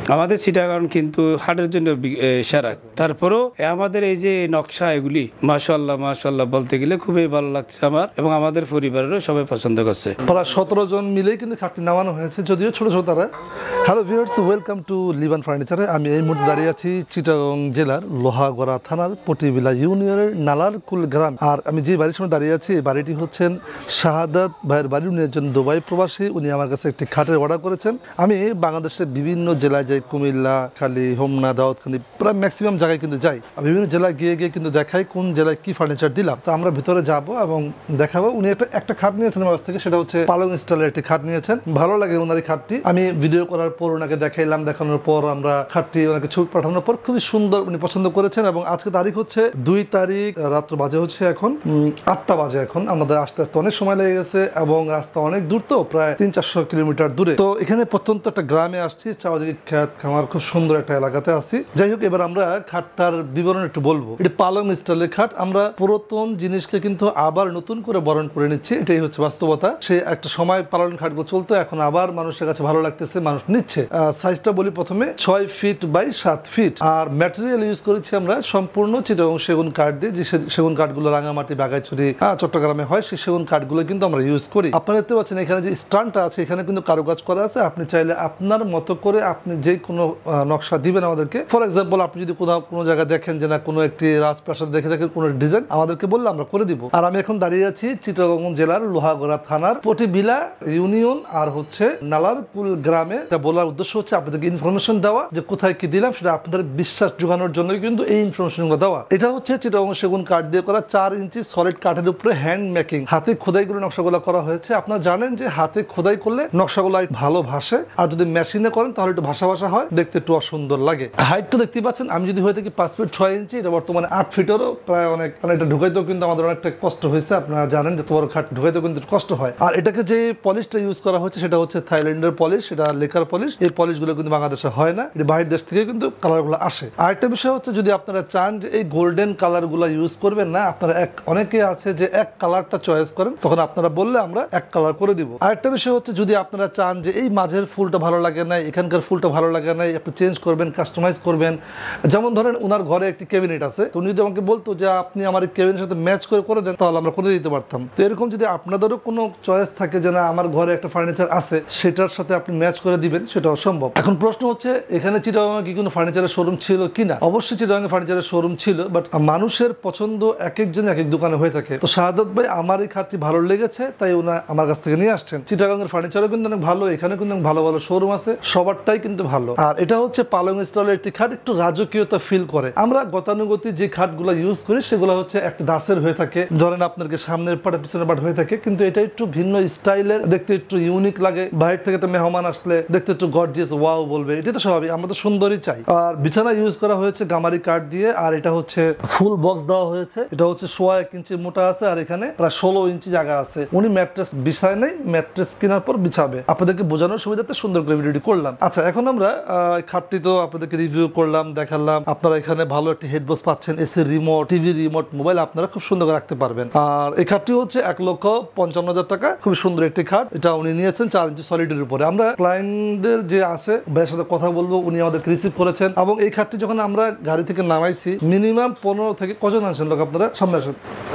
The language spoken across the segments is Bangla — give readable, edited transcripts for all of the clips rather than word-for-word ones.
আমাদের চিটাগাং কিন্তু হাটের জন্য সেরা। তারপরেও আমাদের এই যে নকশা এগুলি মাশাআল্লাহ মাশাআল্লাহ বলতে গেলে খুবই ভালো লাগছে আমার এবং আমাদের পরিবারেরও সবাই পছন্দ করছে। প্রায় 17 জন মিলেই কিন্তু খাটটি নামানো হয়েছে, যদিও ছোট ছোট তারা। Hello viewers, welcome to Liban ফার্নিচারে। আমি এই মুহূর্তে দাঁড়িয়ে আছি চিটাগাং জেলার লোহাগড়া থানার পটিবিলা ইউনিয়নের নালারকুল গ্রাম। আর আমি যে বাড়ির সামনে দাঁড়িয়ে আছি, এই বাড়িটি হচ্ছেন শাহাদাত ভাইয়ের বাড়ি। উনি একজন দুবাই প্রবাসী। উনি আমার কাছে একটি খাটের অর্ডার করেছেন। আমি বাংলাদেশের বিভিন্ন জেলায় যাই, কুমিল্লা, খালি, হোমনা, দাউদকান্দি, প্রায় ম্যাক্সিমাম জায়গায় কিন্তু যাই। বিভিন্ন জেলায় গিয়ে গিয়ে কিন্তু দেখাই কোন জেলায় কি ফার্নিচার দিলাম। তো আমরা ভিতরে যাবো এবং দেখাবো। উনি একটা খাট নিয়েছেন আমার কাছ থেকে, সেটা হচ্ছে পালং স্টাইলের একটি খাট নিয়েছেন। ভালো লাগে ওনার এই খাটটি। আমি ভিডিও করার পর ওনাকে দেখাইলাম, দেখানোর পর আমরা খাটটি ওনাকে ছবি পাঠানোর পর খুবই সুন্দর উনি পছন্দ করেছেন। এবং আজকে তারিখ হচ্ছে 2 তারিখ, রাত্র বাজে হচ্ছে এখন 8টা বাজে। এখন আমাদের আসতে আসতে অনেক সময় লেগে গেছে এবং রাস্তা অনেক দূর, তো প্রায় 300-400 কিলোমিটার দূরে। তো এখানে প্রত্যন্ত একটা গ্রামে আসছি, চারদিকে খেত খামার, খুব সুন্দর একটা এলাকাতে আছি। যাই হোক, এবার আমরা খাটটার বিবরণ একটু বলবো। এটি পালং স্টাইলের খাট। আমরা পুরাতন জিনিসকে কিন্তু আবার নতুন করে বরণ করে নিচ্ছি, এটাই হচ্ছে বাস্তবতা। সে একটা সময় পালং খাটগুলো চলতো, এখন আবার মানুষের কাছে ভালো লাগতেছে, মানুষ নিচ্ছে। সাইজটা বলি প্রথমে 6 ফিট বাই 7 ফিট। আর ম্যাটেরিয়াল ইউজ করেছি আমরা সম্পূর্ণ চিটাগাং সেগুন কাঠ দিয়ে। যে সেগুন কাঠগুলো রাঙামাটি, বাগাইছড়ি, চট্টগ্রামে হয়, সেই সেগুন কাঠগুলো কিন্তু আমরা ইউজ করি। আপনারা দেখতে পাচ্ছেন এখানে যে স্ট্যান্ডটা আছে, এখানে কিন্তু কারুকাজ করা আছে। আপনি চাইলে আপনার মতো করে আপনি যে কোনো নকশা দিবেন আমাদেরকে। ফর এক্সাম্পল, আপনি যদি কোনো জায়গায় দেখেন যে না কোনো একটি রাজপ্রাসাদ দেখে দেখেন কোনো ডিজাইন, আমাদেরকে বললে আমরা করে দিব। আর আমি এখন দাঁড়িয়ে আছি চিটাগাং জেলার লোহাগড়া থানার পটিবিলা ইউনিয়ন আর হচ্ছে নালারকুল গ্রামে। বলার উদ্দেশ্য হচ্ছে আপনাদেরকে ইনফরমেশন দেওয়া, যে কোথায় কি দিলাম সেটা আপনাদের বিশ্বাস জোগানোর জন্য কিন্তু এই ইনফরমেশনগুলো দেওয়া। এটা হচ্ছে চিটাগাং সেগুন কাঠ দিয়ে করা 4 ইঞ্চি সলিড কাঠের উপরে হ্যান্ড মেকিং, হাতে খোদাই করে নকশাগুলো করা হয়েছে। আপনারা জানেন যে হাতে খোদাই করলে নকশাগুলো ভালো ভাসে, আর যদি মেশিনে করেন তাহলে একটু ভাসা ভাসা হয়, দেখতে একটু অসুন্দর লাগে। হাইটটা দেখতে পাচ্ছেন, আমি যদি হয়ে থাকি 5 ফিট 6 ইঞ্চি, এটা বর্তমানে 8 ফিটেরও প্রায় অনেক, মানে এটা ঢুকাইতেও কিন্তু আমাদের অনেকটা কষ্ট হয়েছে। আপনারা জানেন যে তোমার খাট ঢুকাইতেও কিন্তু কষ্ট হয়। আর এটাকে যে পলিশটা ইউজ করা হচ্ছে সেটা হচ্ছে থাইল্যান্ডের পলিশ, এটা লেকার পলিশ। এই পলিশগুলো কিন্তু বাংলাদেশে হয় না, এটা বাইরের দেশ থেকে কিন্তু কালারগুলো আসে। আর একটা বিষয় হচ্ছে, যদি আপনারা চান যে এই গোল্ডেন কালারগুলো ইউজ করবেন না, আপনারা অনেকে আছে যে এক কালারটা চয়েস করেন, তখন আপনারা বললে আমরা এক কালার করে দিব। আর একটা বিষয় হচ্ছে, যদি আপনারা চান যে এই মাঝের ফুলটা ভালো লাগে না, এখানকার ফুলটা ভালো লাগে না, আপনি চেঞ্জ করবেন, কাস্টমাইজ করবেন। যেমন ধরেন ওনার ঘরে একটি ক্যাবিনেট আছে, তো উনি যদি আমাকে বলতো যে আপনি আমার এই ক্যাবিনেটের সাথে ম্যাচ করে দেন, তাহলে আমরা করে দিতে পারতাম। তো এরকম যদি আপনাদেরও কোনো চয়েস থাকে যে না আমার ঘরে একটা ফার্নিচার আছে, সেটার সাথে আপনি ম্যাচ করে দিবেন, সেটাও সম্ভব। এখন প্রশ্ন হচ্ছে, এখানে চিটাগাংয়ে কি কোনো ফার্নিচারের শোরুম ছিল কিনা? অবশ্যই চিটাগাংয়ে ফার্নিচারের শোরুম ছিল, বাট মানুষের পছন্দ এক একজন এক এক দোকানে হয়ে থাকে। তো শাহাদাত ভাই আমার এই খাটটি ভালো লেগেছে, তাই ওনা আমার কাছ থেকে নিয়ে আসছেন। চিটাগাংয়ের ফার্নিচারও কিন্তু অনেক ভালো, এখানে কিন্তু ভালো ভালো শোরুম আছে, সবারটাই কিন্তু ভালো। আর এটা হচ্ছে পালং স্টাইলের একটি খাট, একটু রাজকীয়তা ফিল করে। আমরা গতানুগতিক যে খাটগুলো ইউজ করি সেগুলো হচ্ছে একটা দাসের হয়ে থাকে, ধরেন আপনাকে সামনের পাট পিছনের পাট হয়ে থাকে, কিন্তু এটা একটু ভিন্ন স্টাইলের, দেখতে একটু ইউনিক লাগে। বাইরে থেকে একটা মেহমান আসলে দেখতে একটু গর্জিয়াস ওয়াও বলবে, এটা তো স্বাভাবিক, আমরা তো সুন্দরই চাই। আর বিছানা ইউজ করা হয়েছে গামারি কাঠ দিয়ে। আর এটা হচ্ছে ফুল বক্স দেওয়া হয়েছে, এটা হচ্ছে 1.25 ইঞ্চি মোটা আছে, আর এখানে প্রায় 16 ইঞ্চি জায়গা আছে। উনি ম্যাট্রেস বিছায় নেই, ম্যাট্রেস কেনার পর বিছাবে। আপনাদেরকে বোঝানোর সুবিধাতে সুন্দর করে ভিডিওটি করলাম। আচ্ছা, এখন আমরা খাটটি তো আপনাদেরকে রিভিউ করলাম, দেখালাম। আপনারা এখানে ভালো একটি হেডবক্স পাচ্ছেন, AC remote, TV remote, mobile আপনারা খুব সুন্দর করে রাখতে পারবেন। আর এই খাটটি হচ্ছে 1,55,000 টাকা, খুব সুন্দর একটি খাট। এটা উনি নিয়েছেন 4 ইঞ্চি সলিডের উপরে। আমরা ক্লায়েন্টদের যে আছে ভাইয়ের সাথে কথা বলবো, উনি আমাদেরকে রিসিভ করেছেন। এবং এই খাটটি যখন আমরা গাড়ি থেকে নামাইছি, মিনিমাম 15 থেকে কজন আছেন লোক? আপনারা সামনে আসেন।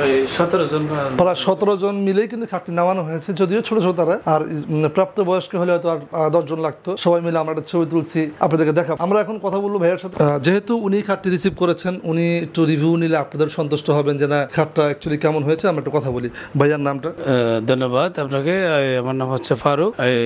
17 জন, প্রায় 17 জন মিলেই কিন্তু খাটটি নামানো হয়েছে, যদিও ছোট ছোট তারা। আর প্রাপ্ত বয়স্ক হলে হয়তো আর 10 জন লাগতো। সবাই মিলে আমরা একটা ছবি তুলছি, আপনাদেরকে দেখাবো। আমরা এখন কথা বলবো ভাইয়ের সাথে। যেহেতু উনি খাটটি রিসিভ করেছেন, উনি একটু রিভিউ নিলে আপনাদের সন্তুষ্ট হবেন যে না খাটটা অ্যাকচুয়ালি কেমন হয়েছে। আমরা একটু কথা বলি। ভাইয়ার নামটা? ধন্যবাদ আপনাকে। আমার নাম হচ্ছে ফারুক।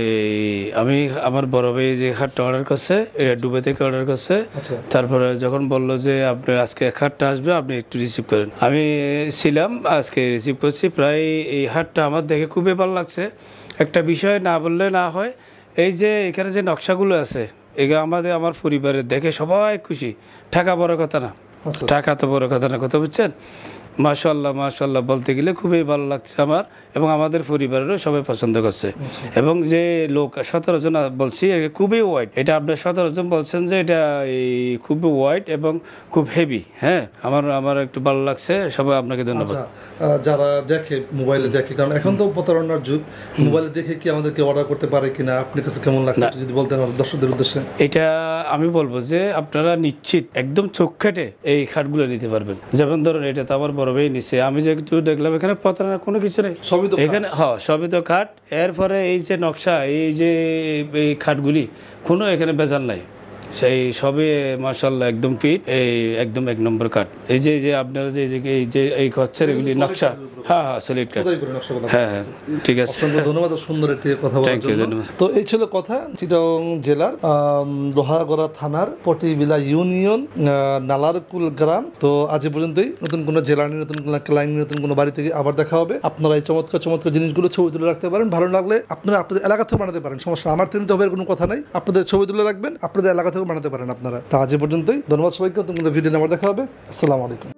আমি আমার বড় ভাই যে খাটটা অর্ডার করছে, এটা দুবাই থেকে অর্ডার করছে। তারপরে যখন বললো যে আপনি আজকে খাটটা আসবে, আপনি একটু রিসিভ করেন, আমি ছিলাম, আজকে রিসিভ করছি। প্রায় এই হাটটা আমার দেখে খুবই ভালো লাগছে। একটা বিষয় না বললে না হয়, এই যে এখানে যে নকশাগুলো আছে, এগুলো আমার পরিবারের দেখে সবাই খুশি। টাকা বড় কথা না, টাকা তো বড় কথা না, কথা বুঝছেন? মাশাআল্লাহ মাশাআল্লাহ বলতে গেলে খুবই ভালো লাগছে আমার এবং আমাদের পরিবারেরও সবাই পছন্দ করছে এবং যে লোক 17 জন বলছি খুবই ওয়াইড, এটা আপনার 17 জন বলছেন যে এটা খুবই ওয়াইড এবং খুব হেভি। হ্যাঁ, আমার একটু ভালো লাগছে, সবাই আপনাকে ধন্যবাদ। যারা দেখে মোবাইলে দেখে, কারণ এখন তো প্রতারণার যুগ, মোবাইলে দেখে কি আমাদেরকে অর্ডার করতে পারে কিনা, আপনার কাছে কেমন লাগছে যদি বলতেন দর্শকদের উদ্দেশ্যে। এটা আমি বলবো যে আপনারা নিশ্চিত একদম চোখ খেটে এই খাটগুলো নিতে পারবেন। যেমন ধরুন এটা তো আমার বড় ভাই নিছে, আমি যে একটু দেখলাম এখানে প্রতারণা কোনো কিছু নেই, সবই তো এখানে সবই তো খাট। এরপরে এই যে নকশা, এই যে এই খাটগুলি কোনো এখানে বেজাল নাই, সেই সবে মাশাআল্লাহ একদম ফিট, এই একদম এক নম্বর কাঠ। এই যে আপনারা এই হচ্ছে এগুলি নকশা, হ্যাঁ সলিড কাঠ, হ্যাঁ ঠিক আছে। ধন্যবাদ সুন্দর একটি কথা বলার জন্য। তো এই ছিল কথা চিটাগং জেলার লোহাগড়া থানার পটিবিলা ইউনিয়ন নালারকুল গ্রাম। তো আজ পর্যন্তই, নতুন কোনো জেলা নিয়ে, নতুন কোনো ক্লাইন্ট, নতুন কোনো বাড়ি থেকে আবার দেখা হবে। আপনারা এই চমৎকার চমৎকার জিনিসগুলো ছবি তুলে রাখতে পারেন, ভালো লাগলে আপনারা আপনাদের এলাকা থেকে বানাতে পারেন, সমস্যা আমার থেকে তো হবে কোনো কথা নাই। আপনাদের ছবি তুলে রাখবেন, আপনাদের এলাকা থেকে বানাতে পারেন আপনারা। তা আজ পর্যন্তই, ধন্যবাদ সবাইকে। নতুন কোনো ভিডিও আবার দেখা হবে। আসসালামু আলাইকুম।